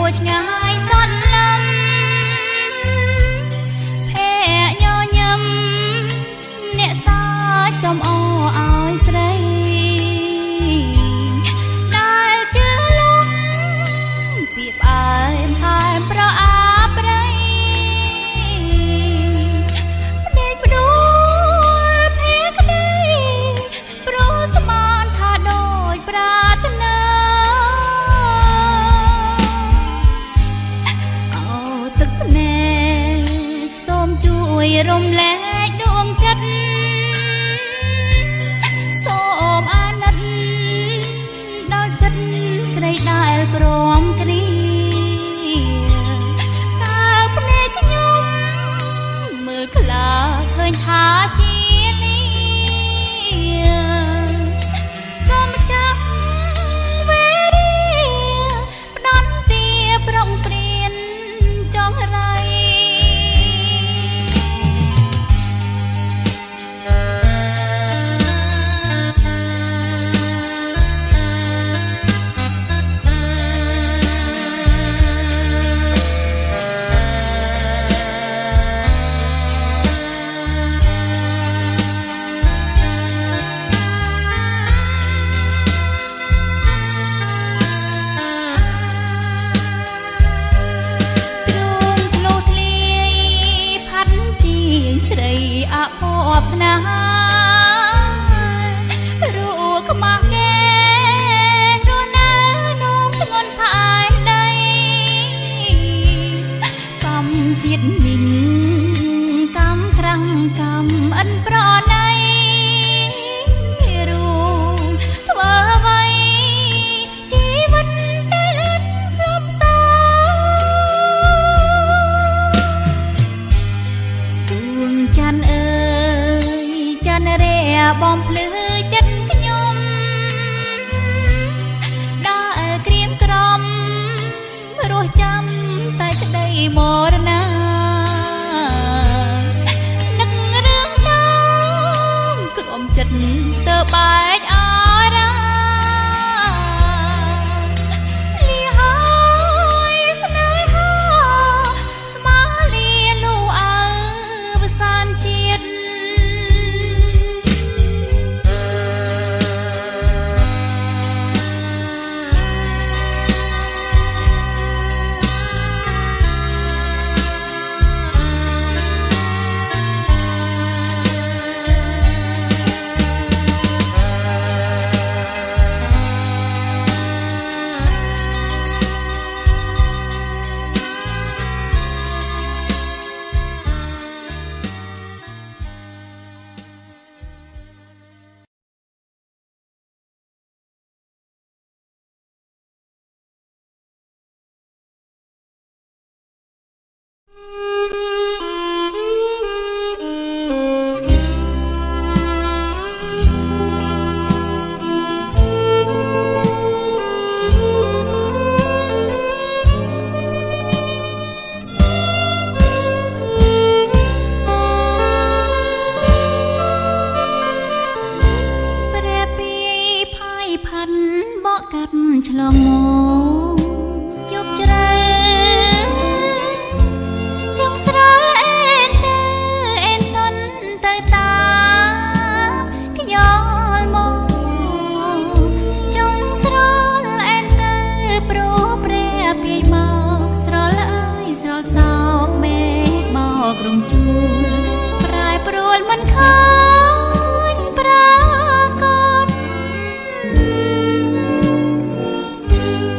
เ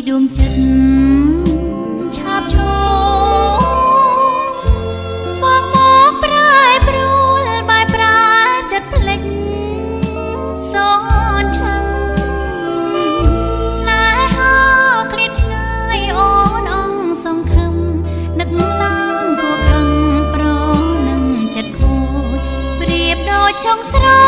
ดวงจิตฉาบโชมองมองปลายปรูลบายปลายจัดเพลงสอนชังสลายหาคลิดง่ายอ่อนอ่องสองคำนึกล้างกัวคังโปรนึ่งจัดโคเปรียบโดยจงสระ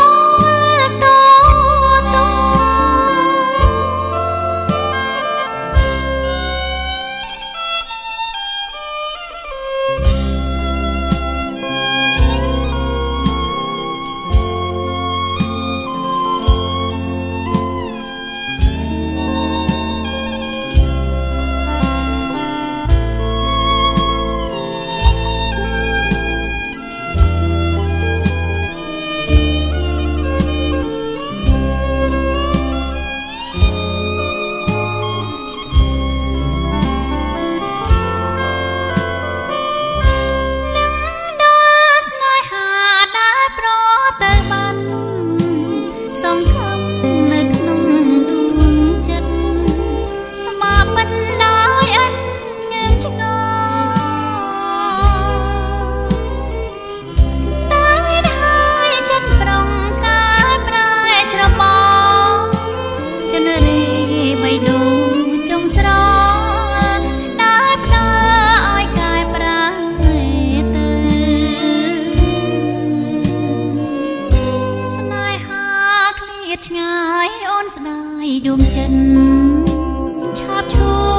ดวงจันทร์ฉาบโช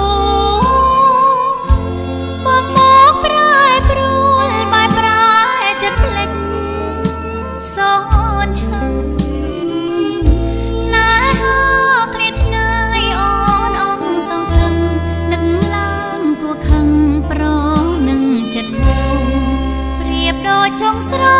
มองมองปลายปรูลบายปลายจัดเพลงสอนชังสลายหาคลิดง่ายอ่อนอ่องสองคำนึกล้างกัวคังโปรนึ่งจัดโคเปรียบโดยจงสระ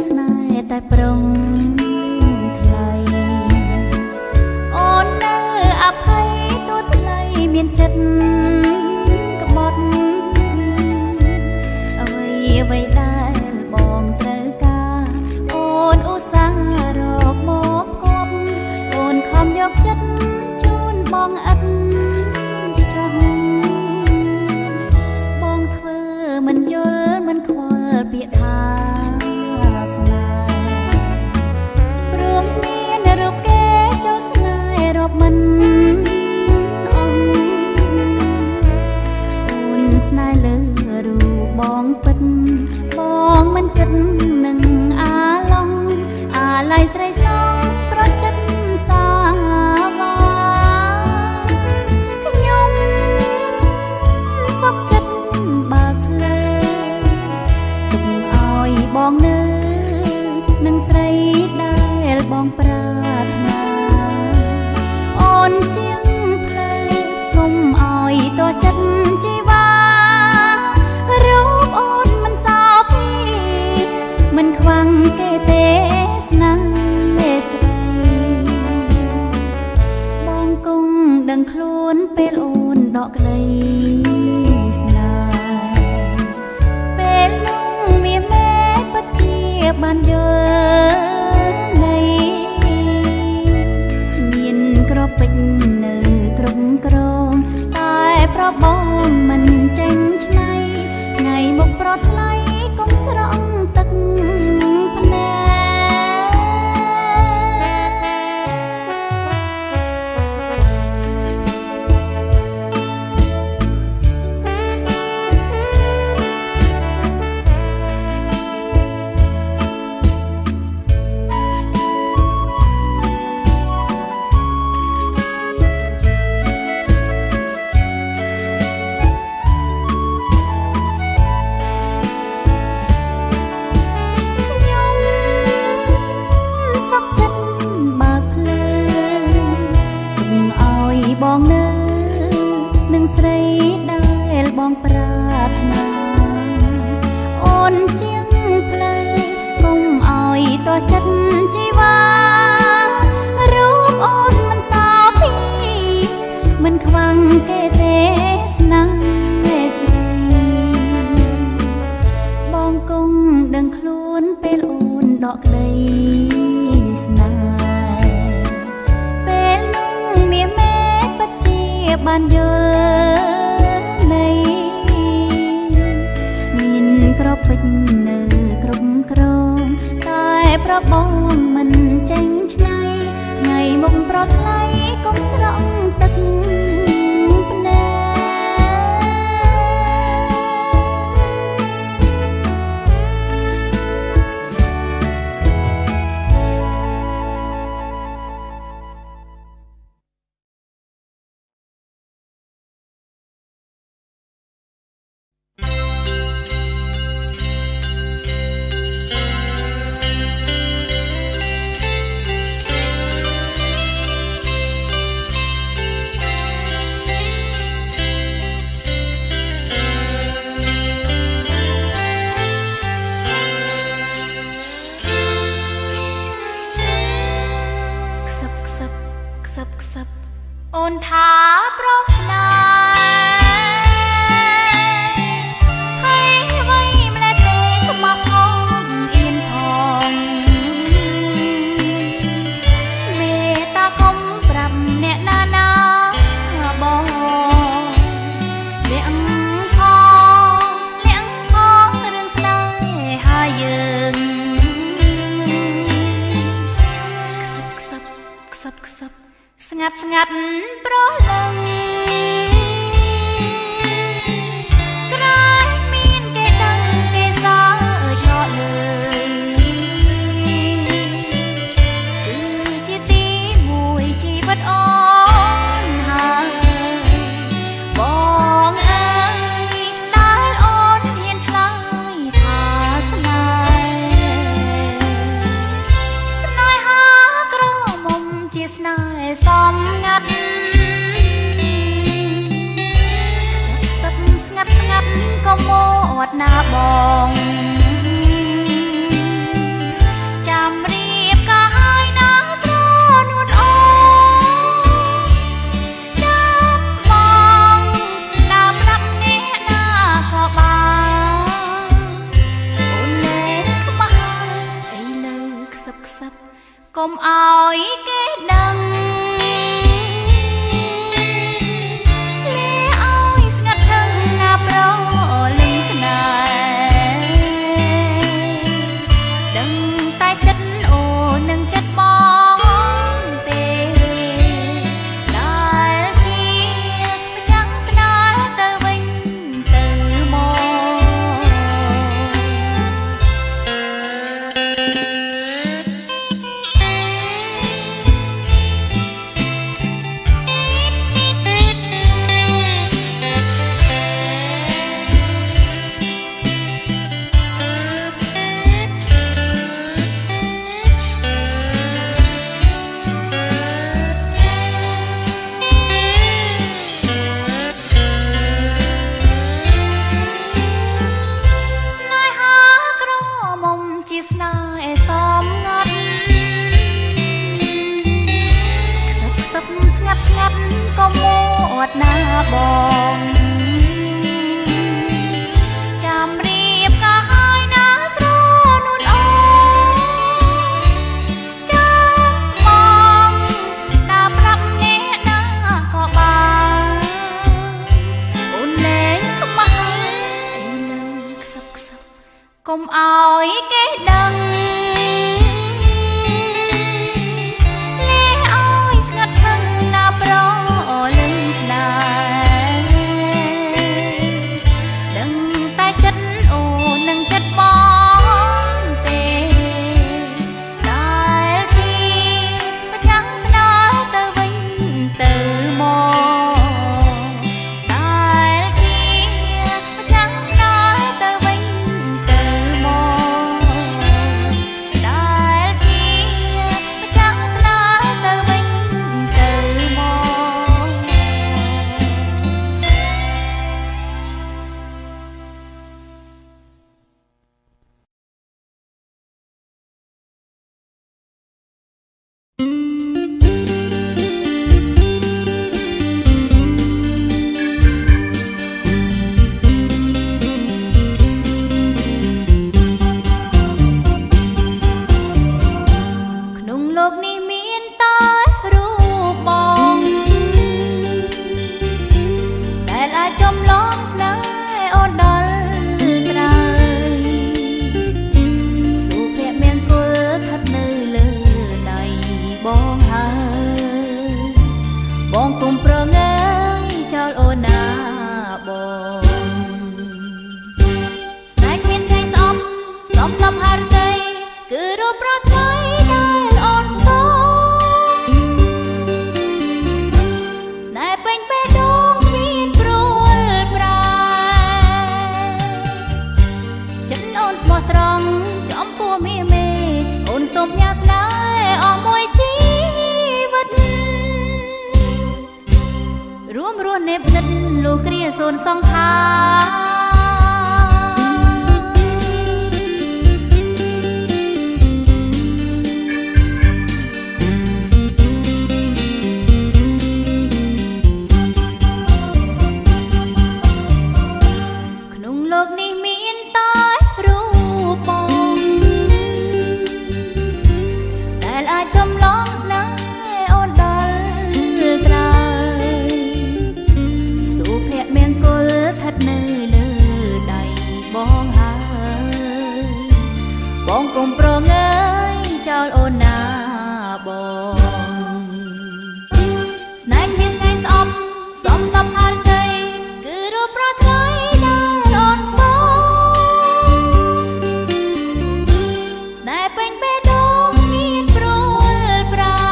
ស្នេហ៍តែប្រុងថ្លៃអូននៅអភ័យទូថ្លៃមានចិត្តក្បត់អ្វីអ្វីដែលបងត្រូវការអូនឧស្សាហ៍រកមកគប់អូនខំយកចិត្តជូនបងឥតចង់បងធ្វើមិនយល់មិនខ្វល់ពាក្យថាស្នេហ៍ព្រមមានរូបគេចូលស្នេហ៍រាប់មិនអូនស្នេហ៍លើរូបបងពិតបងមិនគិតនឹងអាឡងអាឡ័យស្រីសងប្រចិត្តសាវាខ្ញុំសុខចិត្តបើកភ្លើទុកឲ្យបងនៅនឹងស្រីដែលបងប្រាថ្នាអូនជាងភ្លើកុំឲ្យតោះចិត្តជីវារូបអូនមិនសោពីមិនខ្វាំងគេទេស្នេហ៍ស្រីបងគង់ដឹងខ្លួនពេលអូនដកក្តីស្នេហ៍ពេលនោះមានមេពិតជាបានយល់នៃមានក្របពេជ្រនៅគ្រប់គ្រងតែប្របងមិនចេញឆ្នៃថ្ងៃមុខប្រថ្លៃកុំស្រង់ទឹកភ្នែកបងនៅនឹងស្រីដែលបងប្រាថ្នាអូនជាងភ្លើកុំឲ្យតោះចិត្តជីវារូបអូនមិនសោពីមិនខ្វាំងគេទេស្នេហ៍ស្រីបងគង់ដឹងខ្លួនពេលអូនដកក្តីស្នេហ៍ពេលនោះមានបានយល់នៃមានក្របពេជ្រនៅគ្រប់គ្រងតែប្របងមិនចេញឆ្នៃថ្ងៃមុខប្រថ្លៃកុំស្រង់ទឹកភ្នែកអូនថាប្រណាហើយអ្វីម្លេះទេខ្មោចផងអៀនផងមេតាកុំប្រាប់អ្នកណាណាបងលៀងផងរឿងស្នេហាយើងខ្សឹបស្ងាត់ប្រលឹងក្រែងមានគេដឹងគេសើចលក់លើយគឺជាទីមួយជីវិតអូនហើយបងអើយដែលអូនហ៊ានឆ្លើយថាស្នេហាក្រមុំជាស្នេហ៍សំងាត់ស្ងាត់ក៏មកណាបងុំឲ្យគេដឹងលេឲ្យស្ងាត់ខឹងណាប្រលឹងស្នេហ៍ដឹងតែចិត្តអូននឹងចិត្តបងទេដែលទីប្រចាំស្នេហ៍ទៅវិញទៅមកដែលទីប្រចាំស្នេហ៍ទៅវិញទៅមកដែលទីប្រចាំស្នេហ៍ទៅវិញទៅមកក្នុងលោកនេះមានតែរូបបងដែលអាចចំឡងស្នេហ៍អូនដល់ត្រើយសុភមង្គលស្ថិតនៅលើដៃបងហើយបងកុំប្រងើយចោលអូនណាបងស្នេហ៍គ្មានថ្ងៃស្អប់សំឡប់ហារតីគឺរូបប្រថុយដែលអូនសូស្នេហ៍ពេញបេះដូងមានព្រួលប្រែចិត្តអូនស្មោះត្រង់ចំពោះមាមេអូនសូមផ្ញើស្នេហ៍អស់មួយជីវិតរួមរស់នេបនិតលុះគ្រាសូនសង្ខាក្នុងលោកនេះមានតែរូបបងដែលអាចចំឡងស្នេហ៍អូនដល់ត្រើយសុភមង្គលស្ថិតនៅលើដៃបងហើយបងកុំប្រងើយចោលអូនណាបងស្នេហ៍គ្មានថ្ងៃស្អប់សំឡប់ហារតីគឺរូបប្រថុយដែលអូនសូស្នេហ៍ពេញបេះដូងមានព្រួលប្រែ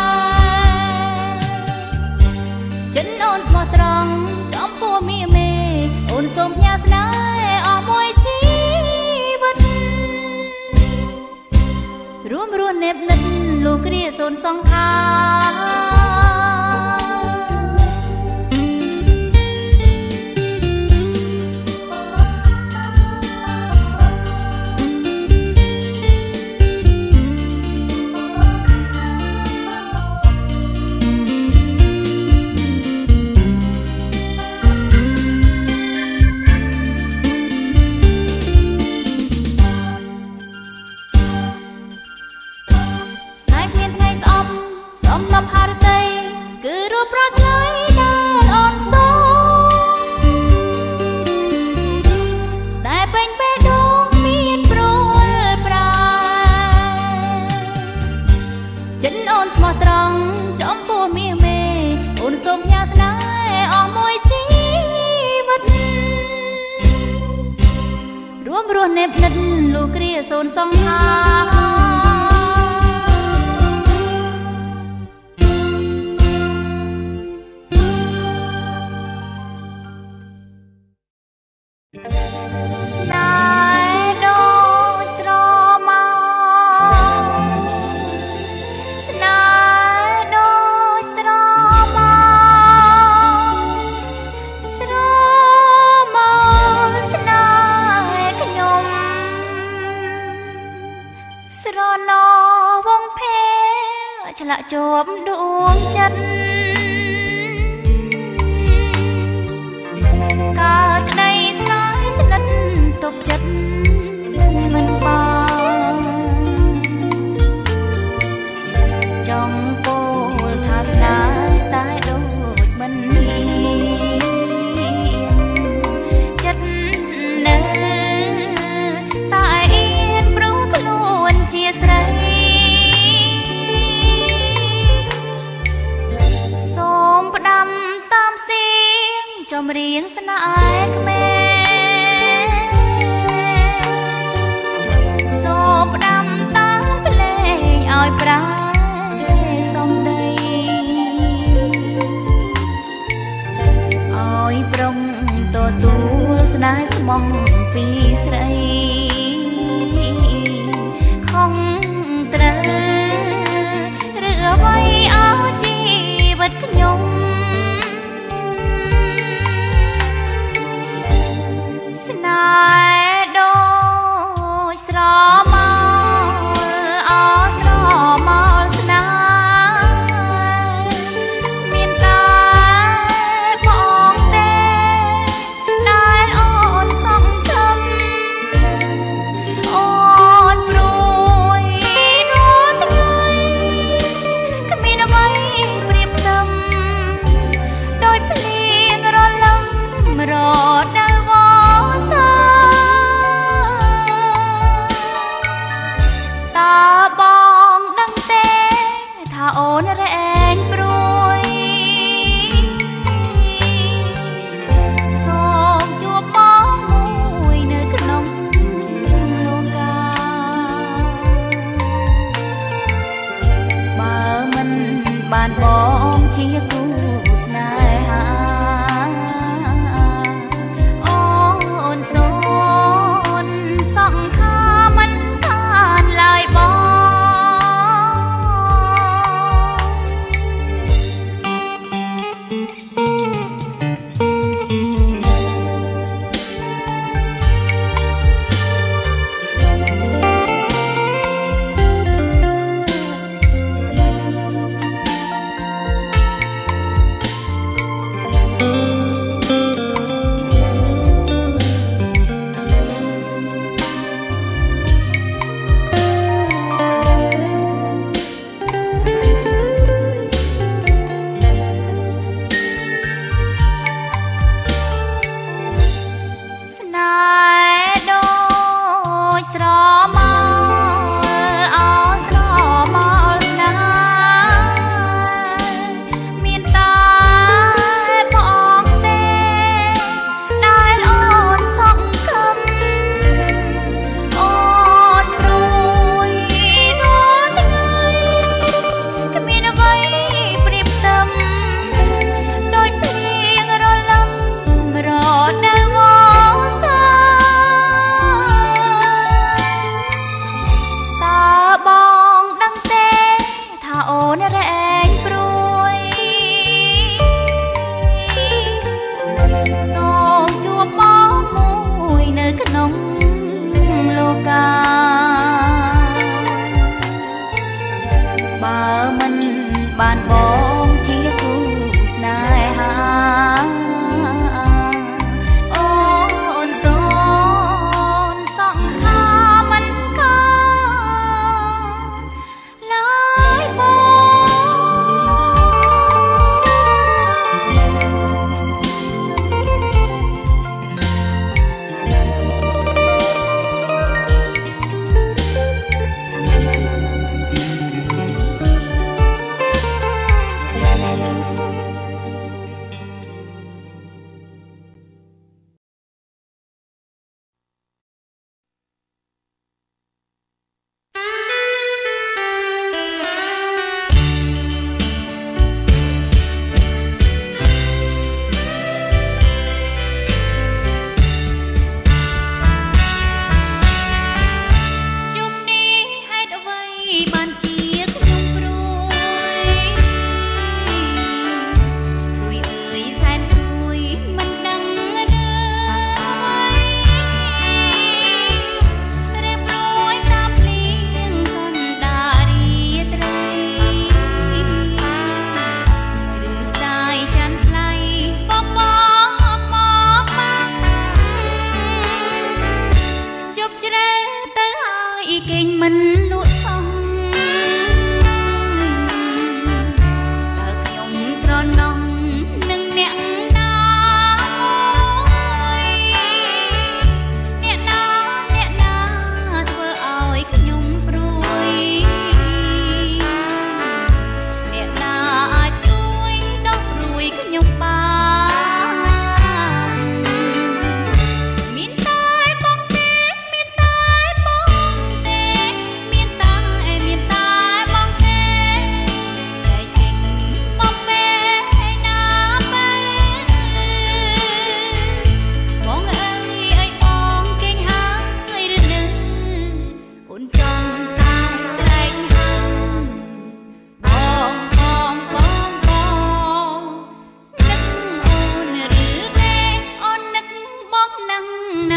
ចិត្តអូនស្មោះត្រង់ចំពោះមាមេអូនសូមផ្ញើស្នេហ៍អស់មួយជីវិតរួមរស់នេបនិតលុះគ្រាសូនសង្ខាស្នេហ៍គ្មានថ្ងៃស្អប់សំឡប់ហារតីគឺរូបប្រថុយដែលអូនសូស្នេហ៍ពេញបេះដូងមានព្រួលប្រែចិត្តអូនស្មោះត្រង់ចំពោះមាមេអូនសូមផ្ញើស្នេហ៍អស់មួយជីវិតរួមរស់នេបនិតលុះគ្រាសូនសង្ខាស្នេហ៍ដូចស្រមោស្នេហ៍ដូចស្រមោស្រមោស្នេហ៍ខ្ញុំស្រណោវងភេឆ្លាក់ជាប់ដួងចិត្តកើតក្តីស្នេហ៍ស្និទ្ធទប់ចិត្តមិនបានចង់ពោលថាស្នេហ៍តែដូចមិនមានចិត្តនៅតែក្មេសូផ្ដាំតាមភ្លេងឲ្យប្រែសំដីឲ្យប្រុងទទួលស្នេហ៍ស្មោះពីស្រីខំត្រូវឬអ្វីឲ្យជីវិតខ្ញុំស្នេហ៍ដូចស្រមោលអស្រមោលស្នេហ៍មានតែបងទេដែលអូនសង្ឃឹម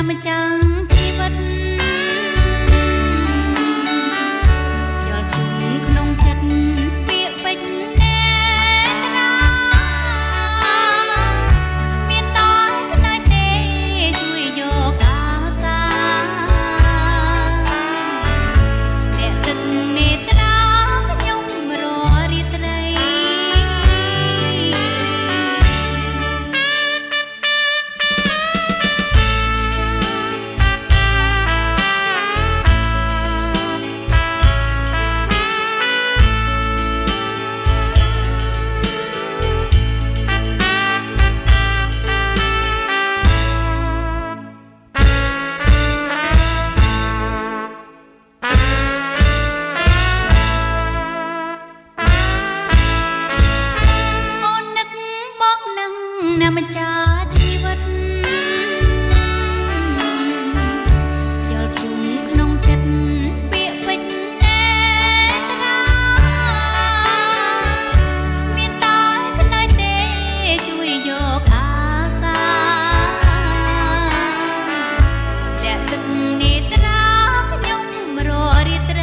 ำจังชีวิตยอดถึงขนมจัดเปียกเป็นแน่ตราเมียนต้อยขนายเตช่วยโยกอาสาและตึกเนตราขยมรอริตรนำจาชีวิตยอดชุมขนมจัดเปียกเป็นแน่ตราเมียนต้อยขนายเตช่วยโยกอาสาและตึกเนตราขยมรอริตร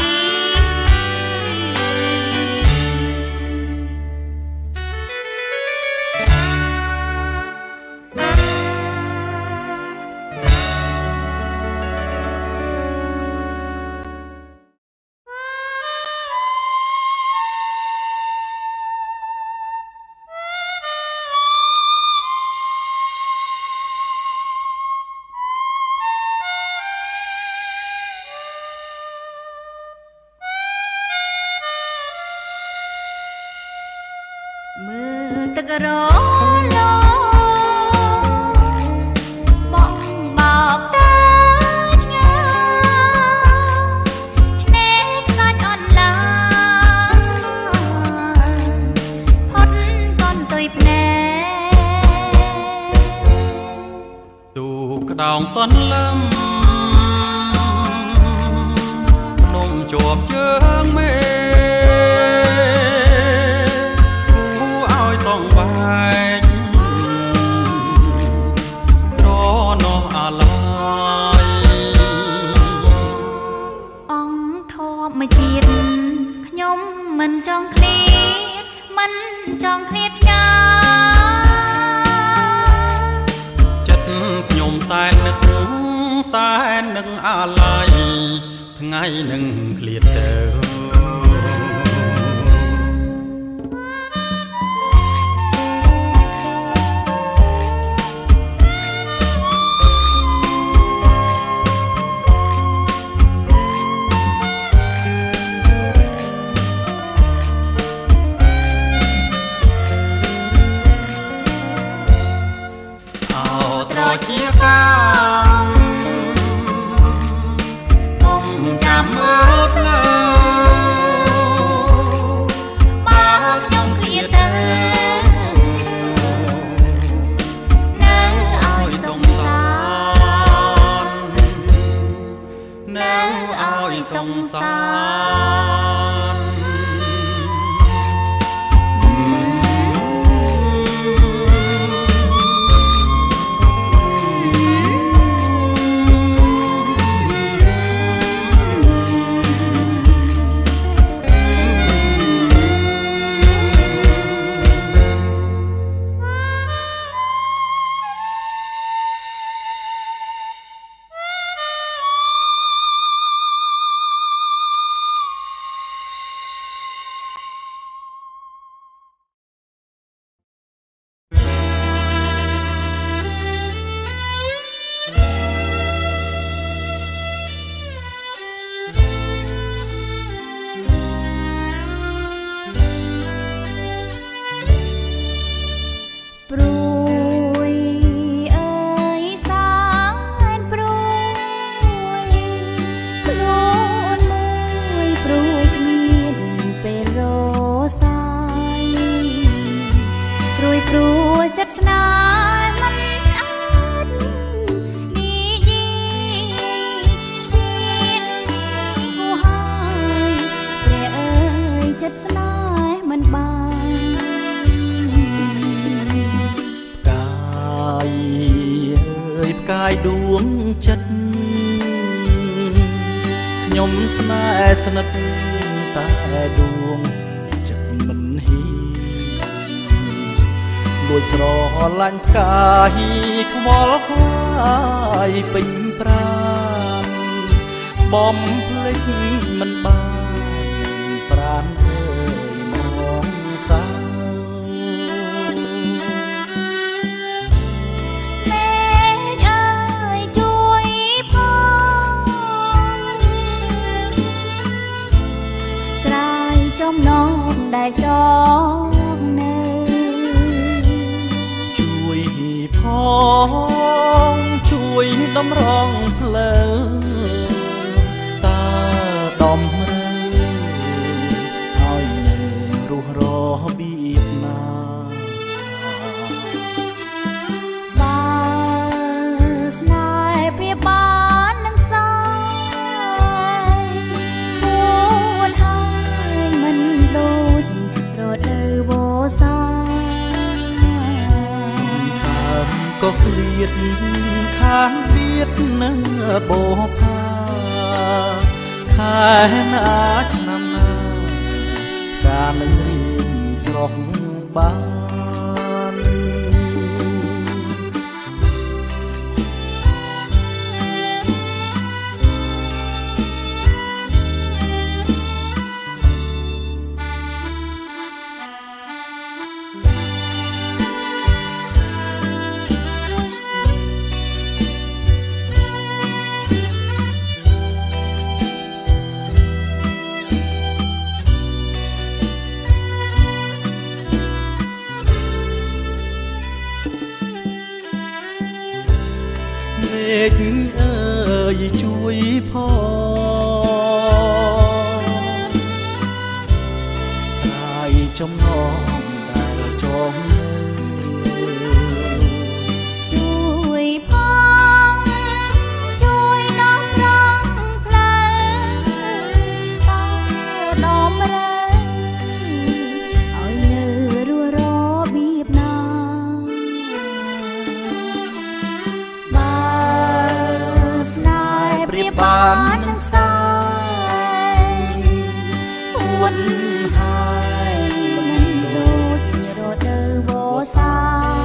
มือตะกร้อโลบอกบอกตาชงาชเนกสายอ่อนลาพดก่อนตุยแผลตูกระดองซ้อนลำนมจวบเยื้องเมส่องใบรอนออะไรอ่องทอมาจีดขยมมันจองเครียดมันจองเครียดชาจัดขยมสายนึกสายนึกอะไรทั้งไงนึงเครียดเดิมเชี่ยก้าวก้มจำเมื่อเพลอบางยงเครียดเดินเนื้ออ้อยสงสารเนื้ออ้อยสงสารកាយដួងចិត្តខ្ញុំស្នេហ៍ស្និទ្ធតែដួងចិត្តមិនហ៊ីលួចស្រឡាញ់ផ្កាយខ្វល់ខ្វាយពេញប្រាណបំភ្លេចមិនបានប្រាណអើយមកសាចំណងដែលចងនៅជួយផងជួយតម្រង់ផ្លូវតើដំរើឲ្យនៅរស់របៀបណាបើស្នេហ៍ព្រាបបាននឹងផ្សាយពួនហើយមិនដូចរដូវវស្សាសង្សារក៏ឃ្លាតខានទៀតនឹងបោផាខែណាឆ្នាំណាការនឹងរៀងស្រស់បានមេឃអើយជួយផងស្រាយចំណងដែលចងជួយផងជួយដល់រងផ្លូវតដំរើឲ្យនៅរស់របៀបណាព្រាបបាននឹងផ្សាយពួនហើយមិនដូចរដូវវស្សា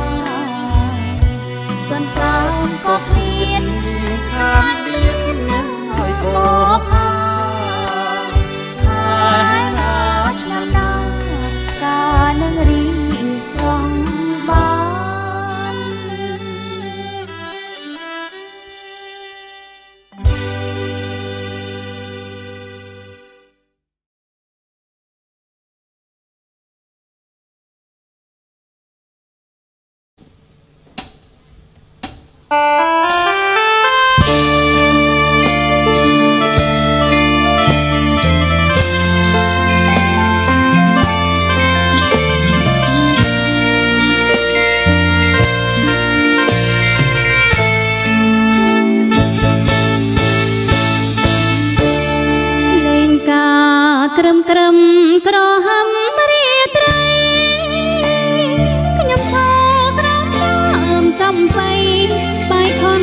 សន្សាមក៏ឃ្លានខានទៀតហើយបោផាខែណាឆ្នាំណាការនឹងរីស្រស់បានក្រឹមក្រហមរាត្រីខ្ញុំឈរក្រោមដើមចំបៃបាយខំ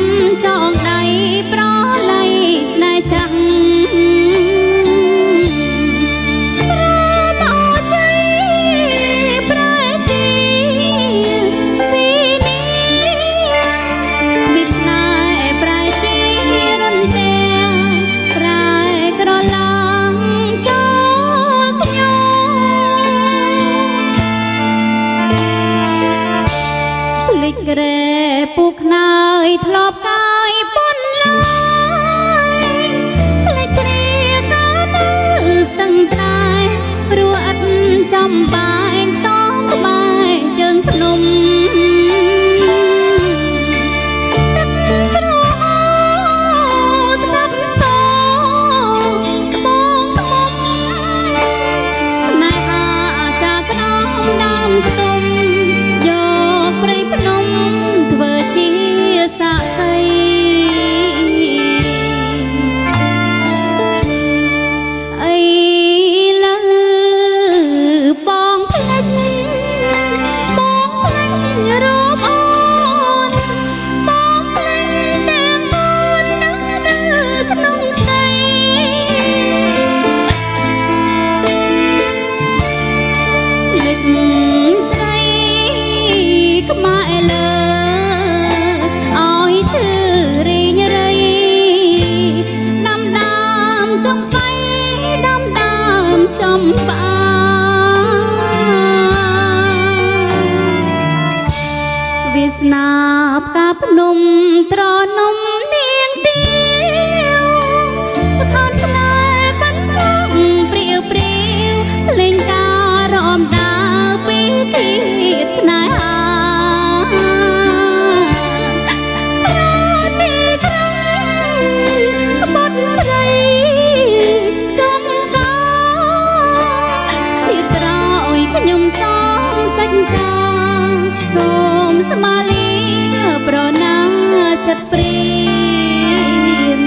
សូមស្មាលីប្រណាចិត្តព្រៀន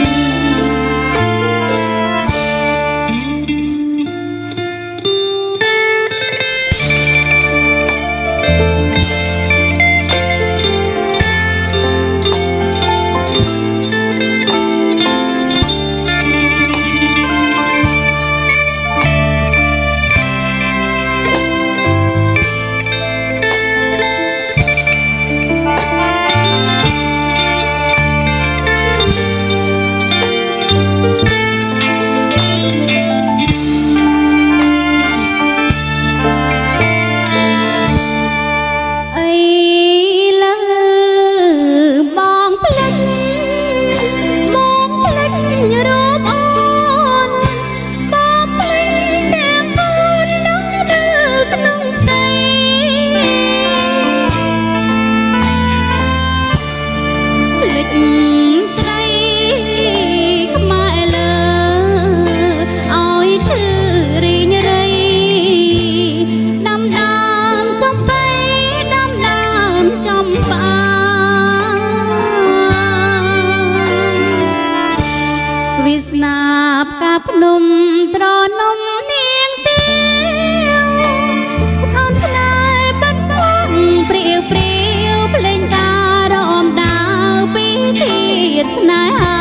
ភ្នំត្រនំនាងទៀវខំស្នេហ៍បាត់បង់ព្រាវព្រាវភ្លេងការរំដាវពីទៀតស្នេហា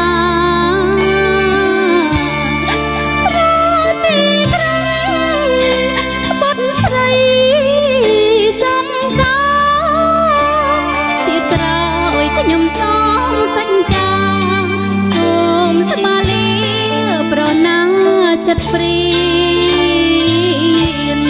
ប្រទីក្រែងបុតស្រីចំការជាក្រោយខ្ញុំសងសញ្ចាសូមស្មាលីប្រណាចិត្តព្រៀន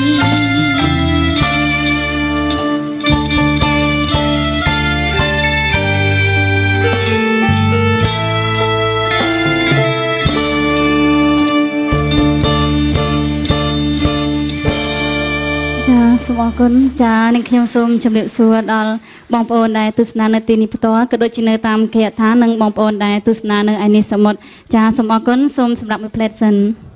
សូមអរគុណចា៎នឹងខ្ញុំសូមជម្រាបសួរដល់បងប្អូនដែលទស្សនានៅទីនេះផ្ទាល់ក៏ដូចជានៅតាមគេហដ្ឋាននិងបងប្អូនដែលទស្សនានៅឯនេះសមុទ្រចា៎សូមអរគុណសូមសម្រាប់មួយផ្លែតសិន